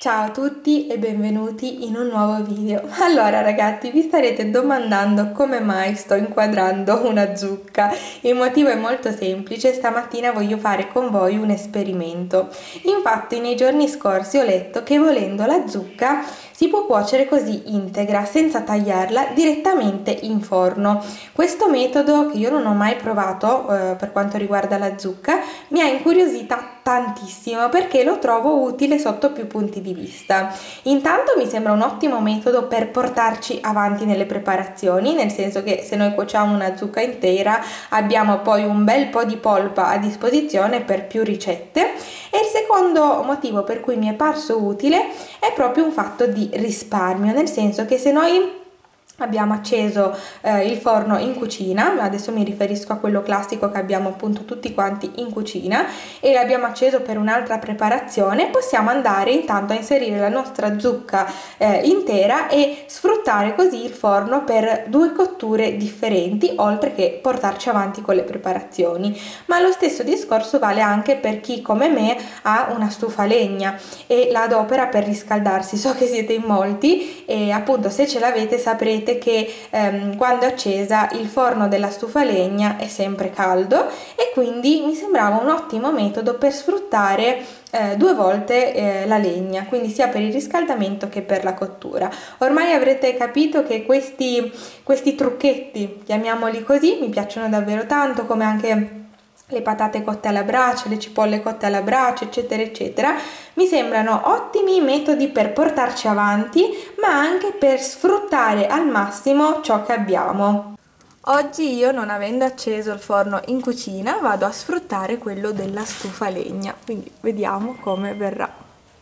Ciao a tutti e benvenuti in un nuovo video. Allora ragazzi, vi starete domandando come mai sto inquadrando una zucca. Il motivo è molto semplice: stamattina voglio fare con voi un esperimento. Infatti nei giorni scorsi ho letto che volendo la zucca si può cuocere così integra, senza tagliarla, direttamente in forno. Questo metodo, che io non ho mai provato per quanto riguarda la zucca, mi ha incuriosita tantissimo perché lo trovo utile sotto più punti di vista. Intanto mi sembra un ottimo metodo per portarci avanti nelle preparazioni, nel senso che se noi cuociamo una zucca intera abbiamo poi un bel po' di polpa a disposizione per più ricette. E il secondo motivo per cui mi è parso utile è proprio un fatto di risparmio, nel senso che se noi abbiamo acceso il forno in cucina, adesso mi riferisco a quello classico che abbiamo appunto tutti quanti in cucina, e l'abbiamo acceso per un'altra preparazione, possiamo andare intanto a inserire la nostra zucca intera e sfruttare così il forno per due cotture differenti, oltre che portarci avanti con le preparazioni. Ma lo stesso discorso vale anche per chi come me ha una stufa a legna e la adopera per riscaldarsi. So che siete in molti e appunto se ce l'avete saprete che quando è accesa il forno della stufa a legna è sempre caldo, e quindi mi sembrava un ottimo metodo per sfruttare due volte la legna, quindi sia per il riscaldamento che per la cottura. Ormai avrete capito che questi trucchetti, chiamiamoli così, mi piacciono davvero tanto, come anche le patate cotte alla brace, le cipolle cotte alla brace, eccetera eccetera. Mi sembrano ottimi metodi per portarci avanti, ma anche per sfruttare al massimo ciò che abbiamo. Oggi io, non avendo acceso il forno in cucina, vado a sfruttare quello della stufa a legna, quindi vediamo come verrà.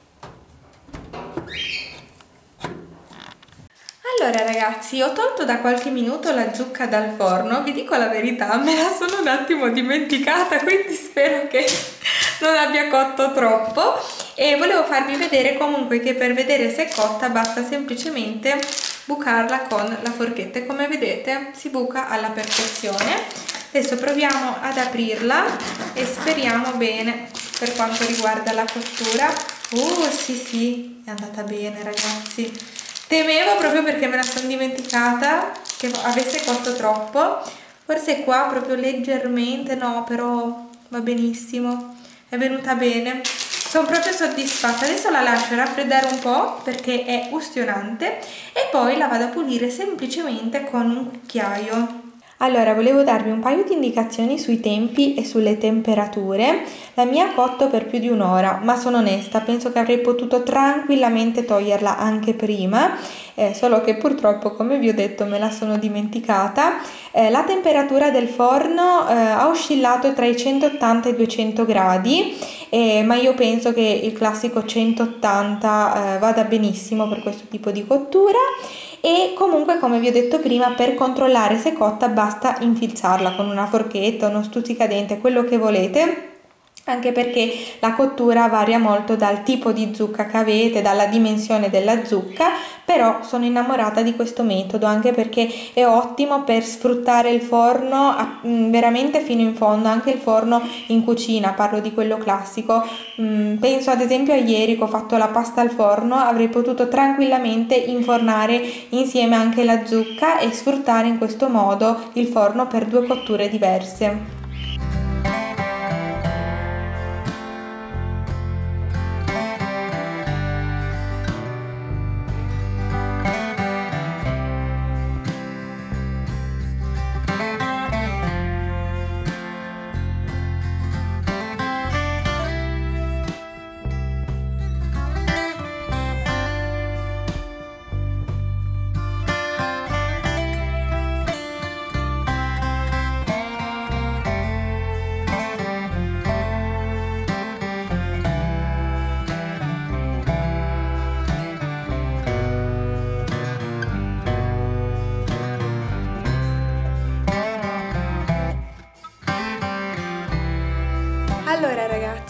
Allora ragazzi, ho tolto da qualche minuto la zucca dal forno, vi dico la verità, me la sono un attimo dimenticata, quindi spero che non abbia cotto troppo, e volevo farvi vedere comunque che per vedere se è cotta basta semplicemente bucarla con la forchetta, e come vedete si buca alla perfezione. Adesso proviamo ad aprirla e speriamo bene per quanto riguarda la cottura. Sì, è andata bene ragazzi. Temevo, proprio perché me la sono dimenticata, che avesse cotto troppo. Forse qua proprio leggermente, no, però va benissimo, è venuta bene, sono proprio soddisfatta. Adesso la lascio raffreddare un po' perché è ustionante e poi la vado a pulire semplicemente con un cucchiaio. Allora, volevo darvi un paio di indicazioni sui tempi e sulle temperature. La mia ha cotto per più di un'ora, ma sono onesta, penso che avrei potuto tranquillamente toglierla anche prima, solo che purtroppo, come vi ho detto, me la sono dimenticata. La temperatura del forno ha oscillato tra i 180 e i 200 gradi, ma io penso che il classico 180 vada benissimo per questo tipo di cottura. E comunque, come vi ho detto prima, per controllare se è cotta basta infilzarla con una forchetta, uno stuzzicadente, quello che volete, anche perché la cottura varia molto dal tipo di zucca che avete, dalla dimensione della zucca. Però sono innamorata di questo metodo, anche perché è ottimo per sfruttare il forno veramente fino in fondo, anche il forno in cucina, parlo di quello classico. Penso ad esempio a ieri che ho fatto la pasta al forno, avrei potuto tranquillamente infornare insieme anche la zucca e sfruttare in questo modo il forno per due cotture diverse.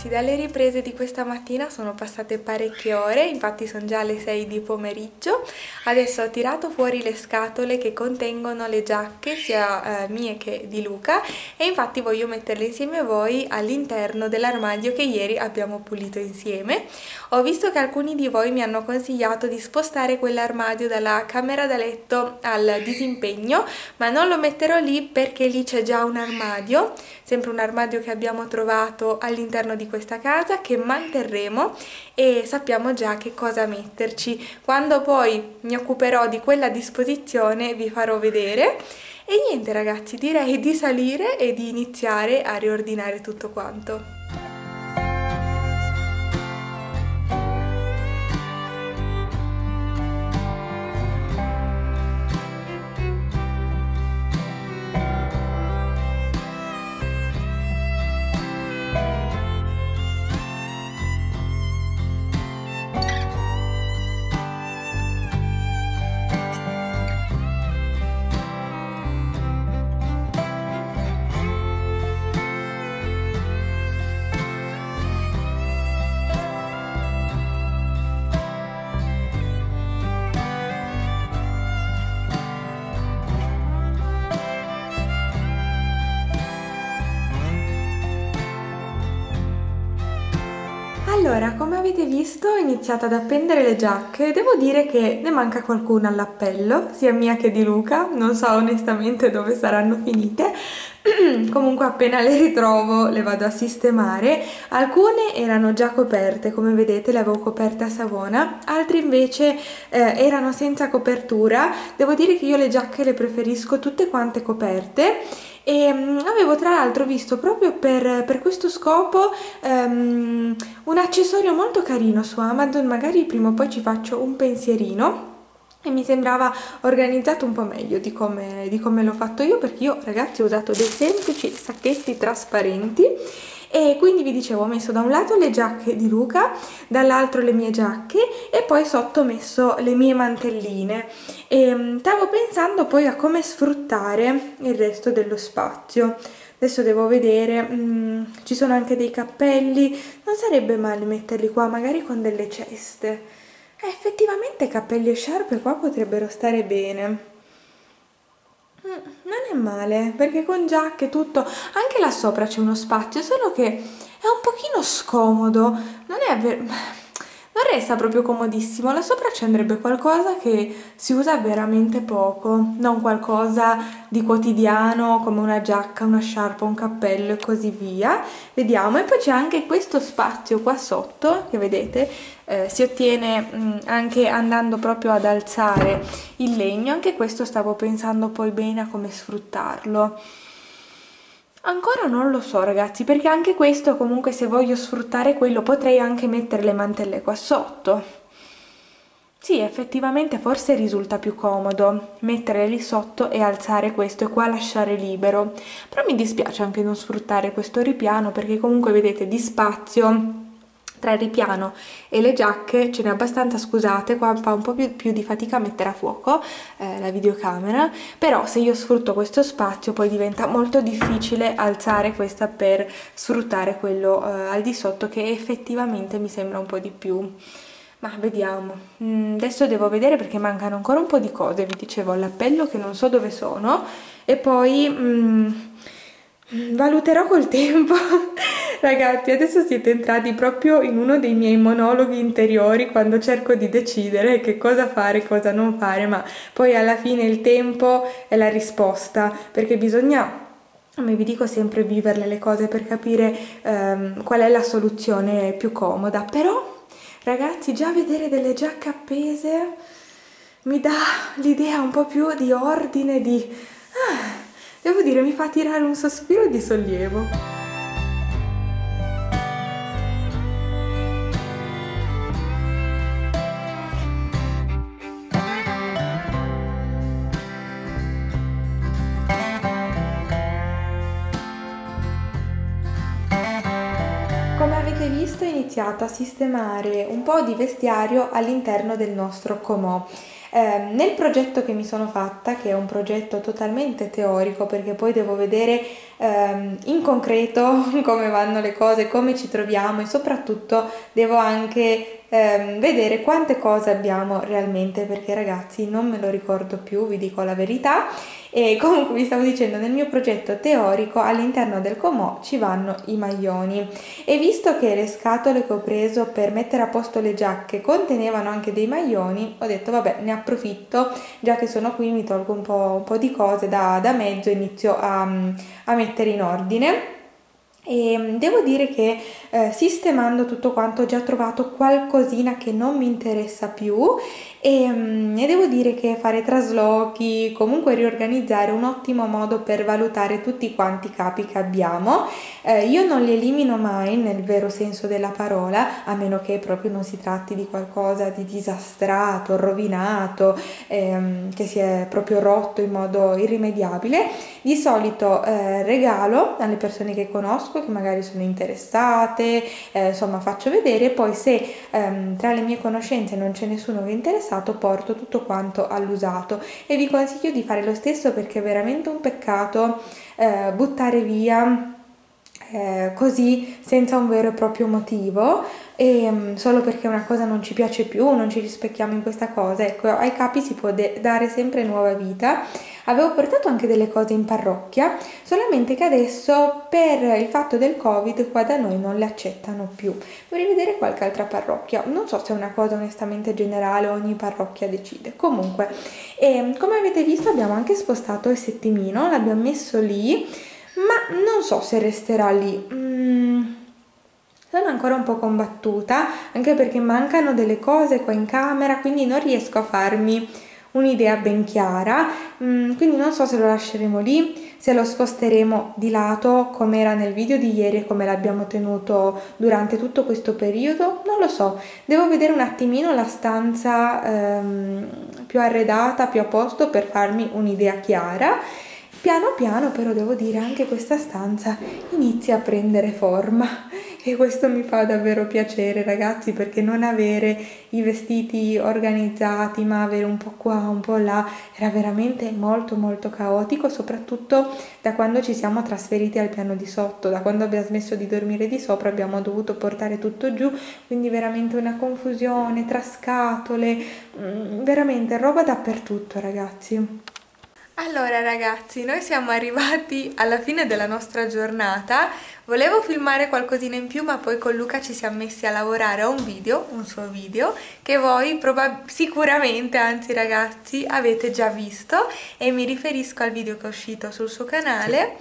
ragazzi, dalle riprese di questa mattina sono passate parecchie ore, infatti sono già le 6 di pomeriggio. Adesso ho tirato fuori le scatole che contengono le giacche sia mie che di Luca, e infatti voglio metterle insieme a voi all'interno dell'armadio che ieri abbiamo pulito insieme. Ho visto che alcuni di voi mi hanno consigliato di spostare quell'armadio dalla camera da letto al disimpegno, ma non lo metterò lì perché lì c'è già un armadio, sempre un armadio che abbiamo trovato all'interno di questa casa, che manterremo e sappiamo già che cosa metterci. Quando poi mi occuperò di quella disposizione vi farò vedere. E niente ragazzi, direi di salire e di iniziare a riordinare tutto quanto. Allora, come avete visto ho iniziato ad appendere le giacche. Devo dire che ne manca qualcuna all'appello, sia mia che di Luca, non so onestamente dove saranno finite. Comunque appena le ritrovo le vado a sistemare. Alcune erano già coperte, come vedete le avevo coperte a Savona, altre invece erano senza copertura. Devo dire che io le giacche le preferisco tutte quante coperte. E avevo tra l'altro visto proprio per questo scopo un accessorio molto carino su Amazon, magari prima o poi ci faccio un pensierino, e mi sembrava organizzato un po' meglio di come l'ho fatto io, perché io ragazzi ho usato dei semplici sacchetti trasparenti. E quindi vi dicevo, ho messo da un lato le giacche di Luca, dall'altro le mie giacche e poi sotto ho messo le mie mantelline. E stavo pensando poi a come sfruttare il resto dello spazio. Adesso devo vedere, ci sono anche dei cappelli, non sarebbe male metterli qua, magari con delle ceste. Effettivamente cappelli e sciarpe qua potrebbero stare bene. Non è male, perché con giacche tutto, anche là sopra c'è uno spazio, solo che è un pochino scomodo, non è non resta proprio comodissimo. Là sopra ci andrebbe qualcosa che si usa veramente poco, non qualcosa di quotidiano come una giacca, una sciarpa, un cappello e così via. Vediamo. E poi c'è anche questo spazio qua sotto che vedete, si ottiene anche andando proprio ad alzare il legno. Anche questo stavo pensando poi bene a come sfruttarlo. Ancora non lo so ragazzi, perché anche questo comunque, se voglio sfruttare quello, potrei anche mettere le mantelle qua sotto. Sì, effettivamente forse risulta più comodo mettere lì sotto e alzare questo e qua lasciare libero. Però mi dispiace anche non sfruttare questo ripiano, perché comunque vedete di spazio tra il ripiano e le giacche ce n'è abbastanza. Scusate, qua fa un po' più di fatica a mettere a fuoco la videocamera, però se io sfrutto questo spazio poi diventa molto difficile alzare questa per sfruttare quello al di sotto, che effettivamente mi sembra un po' di più. Ma vediamo. Adesso devo vedere perché mancano ancora un po' di cose, vi dicevo, all'appello che non so dove sono, e poi valuterò col tempo. Ragazzi, adesso siete entrati proprio in uno dei miei monologhi interiori quando cerco di decidere che cosa fare e cosa non fare, ma poi alla fine il tempo è la risposta, perché bisogna, come vi dico sempre, viverle le cose per capire qual è la soluzione più comoda. Però ragazzi, già vedere delle giacche appese mi dà l'idea un po' più di ordine, devo dire, mi fa tirare un sospiro di sollievo. Come avete visto ho iniziato a sistemare un po' di vestiario all'interno del nostro comò. Nel progetto che mi sono fatta, che è un progetto totalmente teorico perché poi devo vedere in concreto come vanno le cose, come ci troviamo e soprattutto devo anche vedere quante cose abbiamo realmente, perché ragazzi non me lo ricordo più, vi dico la verità. E comunque vi stavo dicendo, nel mio progetto teorico all'interno del comò ci vanno i maglioni, e visto che le scatole che ho preso per mettere a posto le giacche contenevano anche dei maglioni, ho detto vabbè, ne approfitto, già che sono qui mi tolgo un po' di cose da mezzo e inizio a mettere in ordine. E devo dire che sistemando tutto quanto ho già trovato qualcosina che non mi interessa più, e devo dire che fare traslochi, comunque riorganizzare, è un ottimo modo per valutare tutti quanti i capi che abbiamo. Io non li elimino mai nel vero senso della parola, a meno che proprio non si tratti di qualcosa di disastrato, rovinato, che si è proprio rotto in modo irrimediabile. Di solito regalo alle persone che conosco, che magari sono interessate, insomma faccio vedere, poi se tra le mie conoscenze non c'è nessuno che è interessato, porto tutto quanto all'usato, e vi consiglio di fare lo stesso perché è veramente un peccato buttare via così senza un vero e proprio motivo, e solo perché una cosa non ci piace più, non ci rispecchiamo in questa cosa. Ecco, ai capi si può dare sempre nuova vita. Avevo portato anche delle cose in parrocchia, solamente che adesso per il fatto del Covid qua da noi non le accettano più. Vorrei vedere qualche altra parrocchia, non so se è una cosa onestamente generale, ogni parrocchia decide. Comunque, come avete visto abbiamo anche spostato il settimino, l'abbiamo messo lì, ma non so se resterà lì. Sono ancora un po' combattuta, anche perché mancano delle cose qua in camera, quindi non riesco a farmi un'idea ben chiara, quindi non so se lo lasceremo lì, se lo sposteremo di lato come era nel video di ieri e come l'abbiamo tenuto durante tutto questo periodo, non lo so. Devo vedere un attimino la stanza più arredata, più a posto, per farmi un'idea chiara. Piano piano però devo dire anche questa stanza inizia a prendere forma, e questo mi fa davvero piacere, ragazzi, perché non avere i vestiti organizzati ma avere un po' qua, un po' là, era veramente molto molto caotico, soprattutto da quando ci siamo trasferiti al piano di sotto. Da quando abbiamo smesso di dormire di sopra abbiamo dovuto portare tutto giù, quindi veramente una confusione tra scatole, veramente roba dappertutto, ragazzi. Allora ragazzi, noi siamo arrivati alla fine della nostra giornata. Volevo filmare qualcosina in più, ma poi con Luca ci siamo messi a lavorare a un video, un suo video, che voi sicuramente, anzi ragazzi, avete già visto, e mi riferisco al video che è uscito sul suo canale.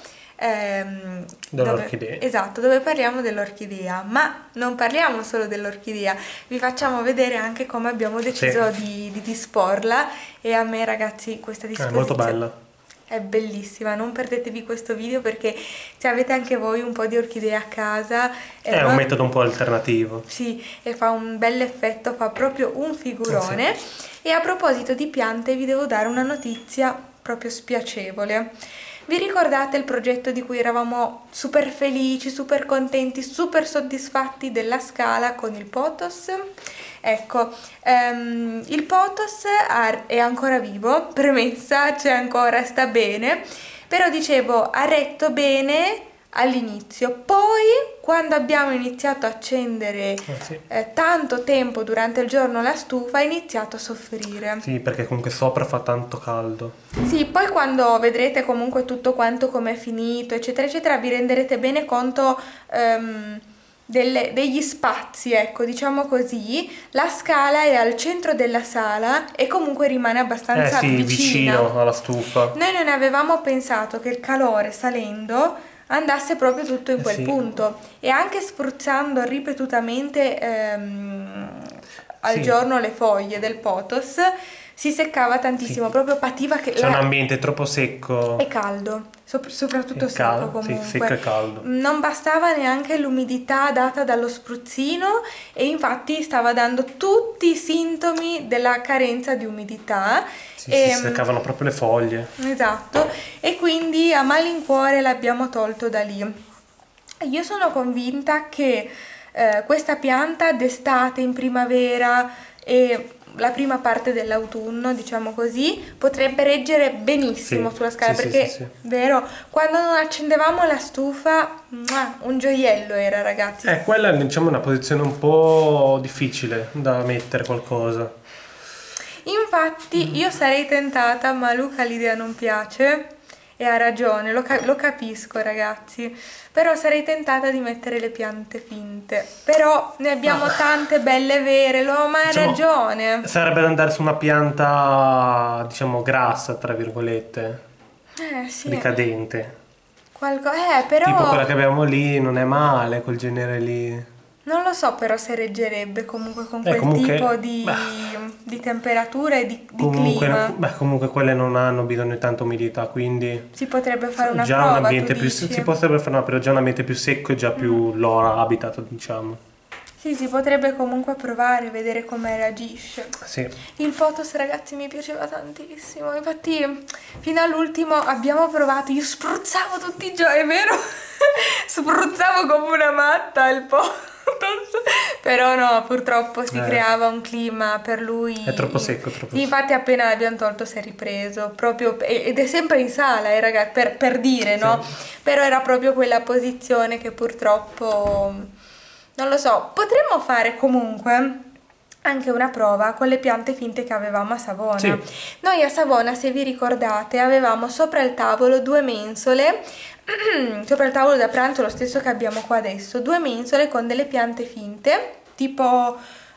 Dell'orchidea. Esatto, dove parliamo dell'orchidea, ma non parliamo solo dell'orchidea, vi facciamo vedere anche come abbiamo deciso di disporla, e a me ragazzi questa disposizione È molto bella. È bellissima, non perdetevi questo video, perché se avete anche voi un po' di orchidee a casa È un metodo un po' alternativo. sì, e fa un bel effetto, fa proprio un figurone. Sì. E a proposito di piante vi devo dare una notizia proprio spiacevole. Vi ricordate il progetto di cui eravamo super felici, super contenti, super soddisfatti della scala con il pothos? Ecco, il pothos è ancora vivo, premessa, c'è ancora, sta bene, però dicevo ha retto bene all'inizio, poi quando abbiamo iniziato a accendere tanto tempo durante il giorno la stufa ha iniziato a soffrire. Sì, perché comunque sopra fa tanto caldo. Sì, poi quando vedrete comunque tutto quanto com'è finito, eccetera, eccetera, vi renderete bene conto degli spazi, ecco, diciamo così. La scala è al centro della sala e comunque rimane abbastanza vicino alla stufa. Noi non avevamo pensato che il calore salendo andasse proprio tutto in quel punto, e anche spruzzando ripetutamente al giorno le foglie del pothos si seccava tantissimo, proprio pativa che c'è un ambiente troppo secco e caldo, soprattutto secco comunque. Sì, secco e caldo. Non bastava neanche l'umidità data dallo spruzzino, e infatti stava dando tutti i sintomi della carenza di umidità. Si seccavano proprio le foglie. Esatto, e quindi a malincuore l'abbiamo tolto da lì. Io sono convinta che questa pianta d'estate, in primavera e la prima parte dell'autunno, diciamo così, potrebbe reggere benissimo Sì, sulla scala, sì, perché, sì. vero, quando non accendevamo la stufa, un gioiello era, ragazzi. Quella è, diciamo, una posizione un po' difficile da mettere qualcosa. Infatti io sarei tentata, ma a Luca l'idea non piace e ha ragione, lo capisco, ragazzi, però sarei tentata di mettere le piante finte, però ne abbiamo tante belle vere, ma hai Diciamo, ragione. Sarebbe da andare su una pianta, diciamo, grassa, tra virgolette, Sì, ricadente. però Tipo quella che abbiamo lì non è male, quel genere lì. non lo so però se reggerebbe comunque con quel Comunque, tipo di temperatura e di comunque, clima. comunque quelle non hanno bisogno di tanta umidità, quindi Si potrebbe fare una già un prova, ambiente tu più dici? si potrebbe fare però già un ambiente più secco e già più loro habitat, diciamo. Sì, si potrebbe comunque provare, vedere come reagisce. Sì. Il potos, ragazzi, mi piaceva tantissimo. Infatti, fino all'ultimo abbiamo provato. Io spruzzavo tutti i giorni, è vero? Spruzzavo come una matta il potos. Però no, purtroppo si creava un clima per lui. È troppo secco, troppo Sì, infatti appena l'abbiamo tolto si è ripreso. Proprio, ed è sempre in sala, ragazzi, per dire, no? Però era proprio quella posizione che purtroppo... Non lo so, potremmo fare comunque anche una prova con le piante finte che avevamo a Savona. Sì. Noi a Savona, se vi ricordate, avevamo sopra il tavolo 2 mensole, sopra il tavolo da pranzo, lo stesso che abbiamo qua adesso, 2 mensole con delle piante finte, tipo,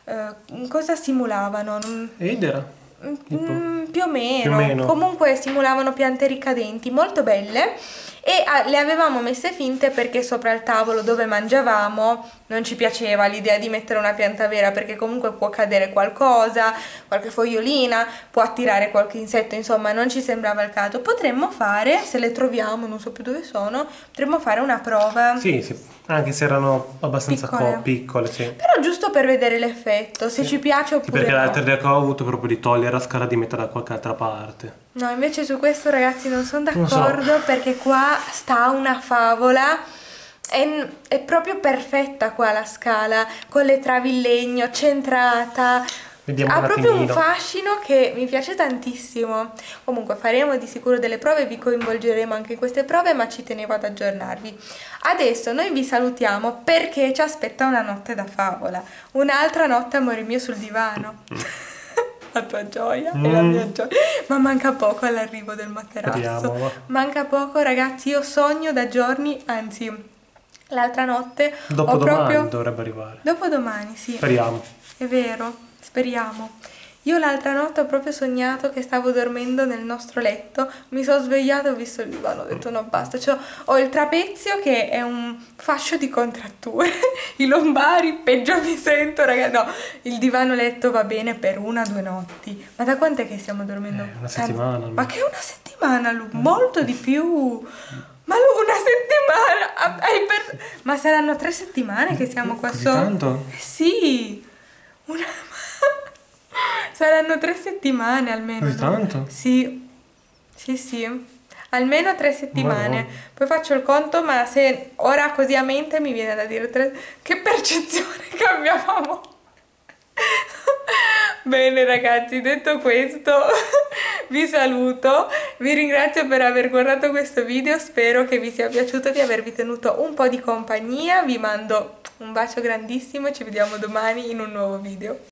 cosa simulavano? Ed Più o meno, comunque simulavano piante ricadenti molto belle e le avevamo messe finte perché sopra il tavolo dove mangiavamo non ci piaceva l'idea di mettere una pianta vera, perché comunque può cadere qualcosa, qualche fogliolina, può attirare qualche insetto, insomma non ci sembrava il caso. Potremmo fare, se le troviamo, non so più dove sono, potremmo fare una prova. Sì, anche se erano abbastanza Piccole. piccole, sì. Però giusto per vedere l'effetto, se ci piace Sì, oppure perché no. l'altra idea che ho avuto è proprio di togliere la scala e di metterla da qualche altra parte. No, invece su questo, ragazzi, non sono Non so. d'accordo, perché qua sta una favola, è proprio perfetta qua la scala, con le travi in legno, centrata, Vediamo ha un proprio un attimino. fascino che mi piace tantissimo. Comunque faremo di sicuro delle prove, vi coinvolgeremo anche in queste prove, ma ci tenevo ad aggiornarvi. Adesso noi vi salutiamo perché ci aspetta una notte da favola, un'altra notte, amore mio, sul divano. La tua gioia e la mia gioia. Ma manca poco all'arrivo del materasso. Speriamo, va. Manca poco, ragazzi. Io sogno da giorni, anzi, l'altra notte Dopodomani dovrebbe arrivare. Dopodomani, sì. Speriamo. È vero, speriamo. Io l'altra notte ho proprio sognato che stavo dormendo nel nostro letto, mi sono svegliata e ho visto il divano, ho detto no basta, cioè, ho il trapezio che è un fascio di contratture, i lombari, peggio mi sento, ragazzi, no, il divano letto va bene per 1 o 2 notti, ma da quant'è che stiamo dormendo? Una settimana. Ma che una settimana, Lu? Molto di più! Ma Lu, una settimana? Ma saranno 3 settimane che siamo qua Così sopra? tanto? Sì! Saranno 3 settimane almeno. Così tanto? Sì, sì, almeno 3 settimane. Madonna. Poi faccio il conto, ma se ora così a mente mi viene da dire che percezione che abbiamo. Bene ragazzi, detto questo vi saluto, vi ringrazio per aver guardato questo video, spero che vi sia piaciuto, di avervi tenuto un po' di compagnia, vi mando un bacio grandissimo e ci vediamo domani in un nuovo video.